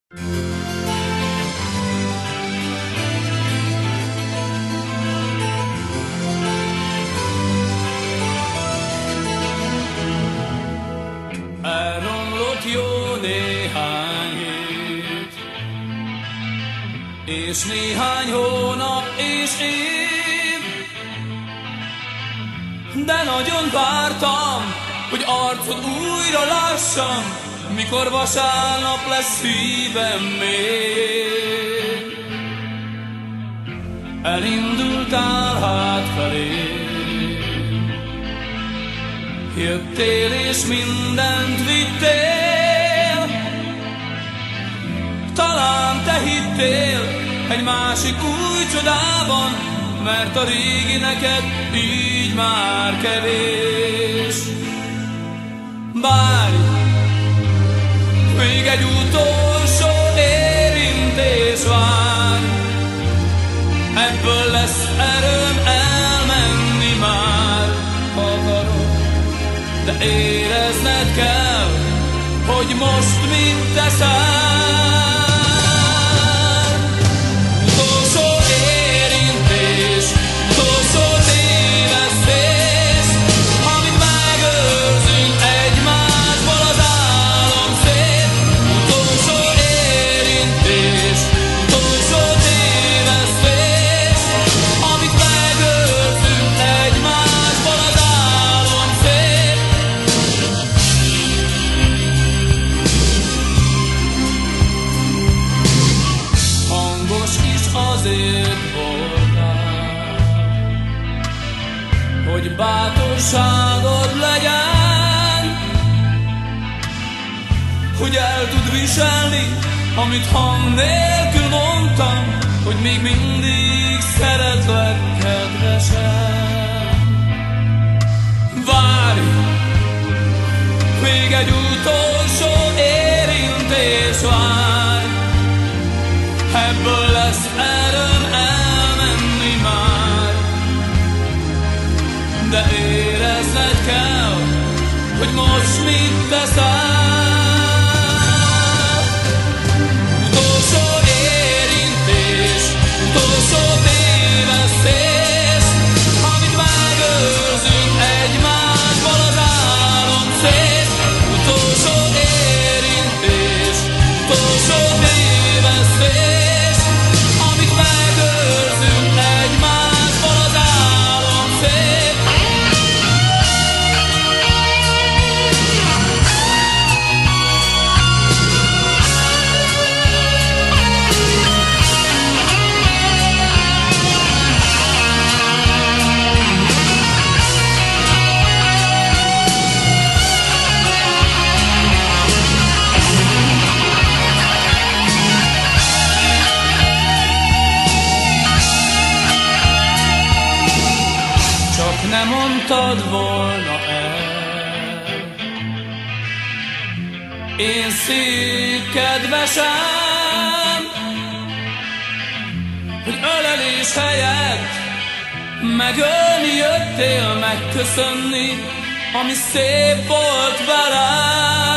Elromlott jó néhány hét, és néhány hónap és év, de nagyon vártam, hogy arcod újra lássam, mikor vasárnap lesz szívem még. Elindultál hátfelé, jöttél és mindent vittél, talán te hittél egy másik új csodában, mert a régi neked így már kevés. Bárj, még egy utolsó érintés vár, ebből lesz erőm elmenni már, ha akarod, de érezned kell, hogy most mit teszel. Utolsó érintés, utolsó tévesztés, amit megőrzünk egymásból az álom szép. Utolsó érintés, utolsó tévesztés, amit megőrzünk egymásból az álom szép. Hangos is azért voltál, hogy bátorságod legyen, hogy el tud viselni, amit hang nélkül mondtam, hogy még mindig szeretlek kedvesen. Várj, még egy utolsó érintés vár, ebből lesz erőm elmenni már, de érezned kell, hogy most mit teszel. Utolsó érintés, utolsó tévesztés, amit megőrzünk egymásból az álom szép. Utolsó érintés, utolsó tévesztés, amit megőrzünk egymásból az álom szép. Csak nem mondtad volna el, én szép kedvesem, hogy ölelés helyett megölni jöttél, megköszönni, ami szép volt velem.